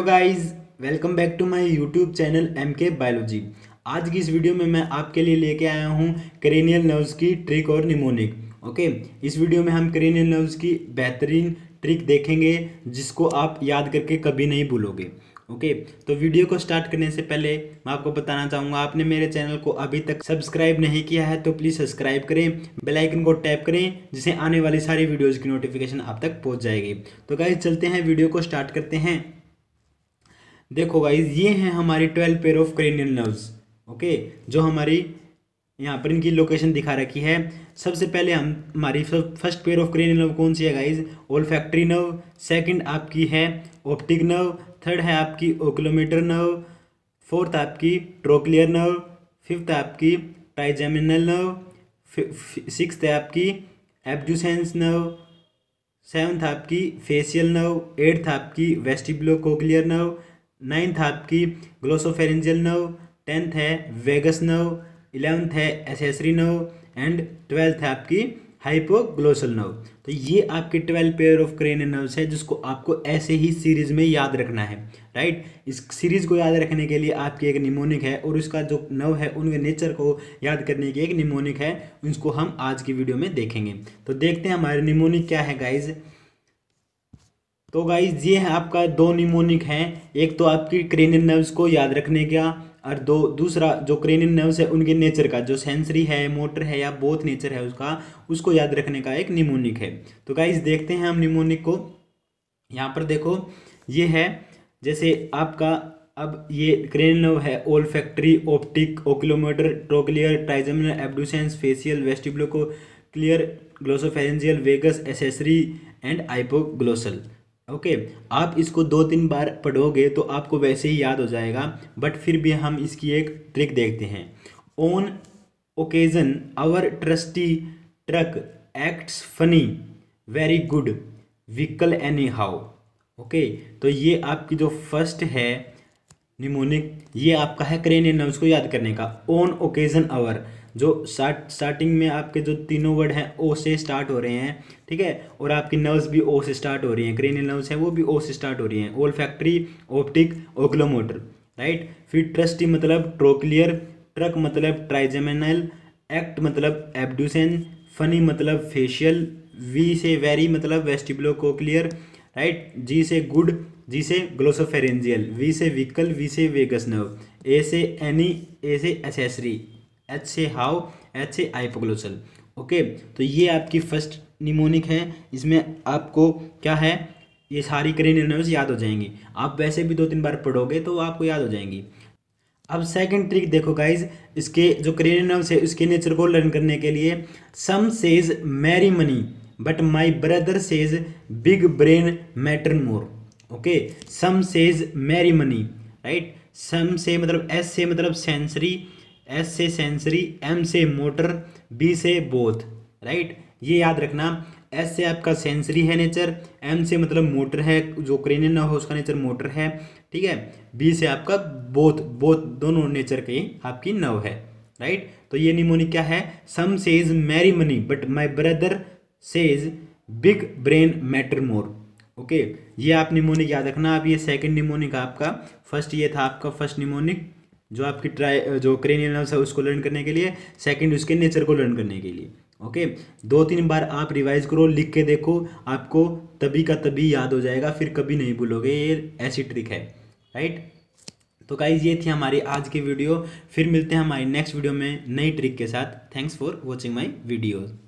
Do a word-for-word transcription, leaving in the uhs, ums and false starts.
Guys, welcome back to my YouTube channel M K biology. आज की इस video में मैं आपके लिए लेके आया हूँ क्रेनियल नर्व्स की ट्रिक और निमोनिक। ओके, इस वीडियो में हम क्रेनियल नर्व्स की बेहतरीन ट्रिक देखेंगे जिसको आप याद करके कभी नहीं भूलोगे। ओके, तो वीडियो को स्टार्ट करने से पहले मैं आपको बताना चाहूँगा, आपने मेरे चैनल को अभी तक सब्सक्राइब नहीं किया है तो प्लीज़ सब्सक्राइब करें, बेल आइकन को टैप करें जिससे आने वाली सारी वीडियोज़ की नोटिफिकेशन आप तक पहुँच जाएगी। तो गाइस चलते हैं, वीडियो को स्टार्ट करते हैं। देखो गाइज, ये हैं हमारी twelve pair of cranial nerves. Okay, जो हमारी यहाँ पर इनकी लोकेशन दिखा रखी है। सबसे पहले हम हमारी first pair of cranial nerve कौन सी है गाइज? Olfactory nerve. सेकंड आपकी है ऑप्टिक नर्व। थर्ड है आपकी ओक्लोमीटर नर्व। फोर्थ आपकी ट्रोक्लियर नर्व। फिफ्थ आपकी ट्राइजेमिनल नर्व। सिक्स्थ है आपकी एब्ड्यूसेंस नर्व। सेवन्थ आपकी फेशियल नर्व। एट्थ आपकी वेस्टिबुलोकोक्लियर नर्व। नाइन्थ आपकी ग्लोसोफेरेंजियल नर्व। टेंथ है वेगस नर्व। इलेवेंथ है एसेसरी नर्व एंड ट्वेल्थ है आपकी हाइपोग्लोसल नर्व। तो ये आपके twelve pair of cranial nerves है जिसको आपको ऐसे ही सीरीज में याद रखना है। राइट, इस सीरीज को याद रखने के लिए आपकी एक निमोनिक है और उसका जो नर्व है उनके नेचर को याद करने की एक निमोनिक है। उसको हम आज की वीडियो में देखेंगे। तो देखते हैं हमारे निमोनिक क्या है गाइज। तो गाइज ये है आपका दो निमोनिक हैं। एक तो आपकी क्रेनियल नर्व्स को याद रखने का और दो दूसरा जो क्रेनियल नर्व्स है उनके नेचर का, जो सेंसरी है, मोटर है या बोथ नेचर है उसका, उसको याद रखने का एक निमोनिक है। तो गाइज देखते हैं हम निमोनिक को। यहाँ पर देखो, ये है जैसे आपका, अब ये क्रेनियल नर्व है olfactory, optic, oculomotor, trochlear, trigeminal, abducens, facial, vestibulocochlear, glossopharyngeal, vagus, accessory and hypoglossal. Okay okay, आप इसको दो तीन बार पढ़ोगे तो आपको वैसे ही याद हो जाएगा, बट फिर भी हम इसकी एक ट्रिक देखते हैं। On occasion our trusty truck acts funny very good vehicle any how. Okay, तो ये आपकी जो फर्स्ट है निमोनिक, ये आपका है क्रेनियल नर्व्स को याद करने का। ऑन ओकेजन आवर, जो स्टार्ट स्टार्टिंग में आपके जो तीनों वर्ड हैं ओ से स्टार्ट हो रहे हैं, ठीक है, और आपकी नर्व्स भी ओ से स्टार्ट हो रही हैं, क्रेनियल नर्व्स हैं वो भी ओ से स्टार्ट हो रही हैं। Olfactory, optic, oculomotor. राइट, फिर ट्रस्टी मतलब ट्रोक्लियर, ट्रक मतलब ट्राइजेमिनल, एक्ट मतलब एब्ड्यूसेन, फनी मतलब फेशियल, वी से वेरी मतलब वेस्टिबुलोकोक्लियर, राइट, जी से गुड, जी से ग्लोसोफेरेंजियल, वी से व्हीकल, वी से वेगस नर्व, ए से एनी, ए से एसेसरी, एच से हाउ, एच से हाइपोग्लोसल। ओके, तो ये आपकी फर्स्ट निमोनिक है। इसमें आपको क्या है, ये सारी क्रेनियल नर्व्स याद हो जाएंगी। आप वैसे भी दो तीन बार पढ़ोगे तो आपको याद हो जाएंगी। अब सेकंड ट्रिक देखो गाइज, इसके जो क्रेनियल नर्व्स है उसके नेचर को लर्न करने के लिए। Some says marry money but my brother says big brain matter more. Okay, some says marry money, right, some से मतलब एस से मतलब सेंसरी, एस से सेंसरी, एम से मोटर, बी से बोथ। राइट, ये याद रखना। एस से आपका सेंसरी है नेचर, एम से मतलब मोटर है, जो क्रेनियल नर्व है उसका नेचर मोटर है, ठीक है, बी से आपका बोथ, बोथ दोनों नेचर की आपकी नर्व है। राइट, तो ये निमोनिक क्या है? Some says marry money but my brother says big brain matter more. Okay, ये आप निमोनिक याद रखना। अब ये सेकंड निमोनिक आपका, फर्स्ट ये था आपका फर्स्ट निमोनिक जो आपकी ट्राई जो क्रेनियल नर्व्स है उसको लर्न करने के लिए, सेकंड उसके नेचर को लर्न करने के लिए। ओके, दो तीन बार आप रिवाइज करो, लिख के देखो, आपको तभी का तभी याद हो जाएगा, फिर कभी नहीं भूलोगे। ये ऐसी ट्रिक है। राइट, तो गाइज ये थी हमारी आज की वीडियो। फिर मिलते हैं हमारी नेक्स्ट वीडियो में नई ट्रिक के साथ। Thanks for watching my videos.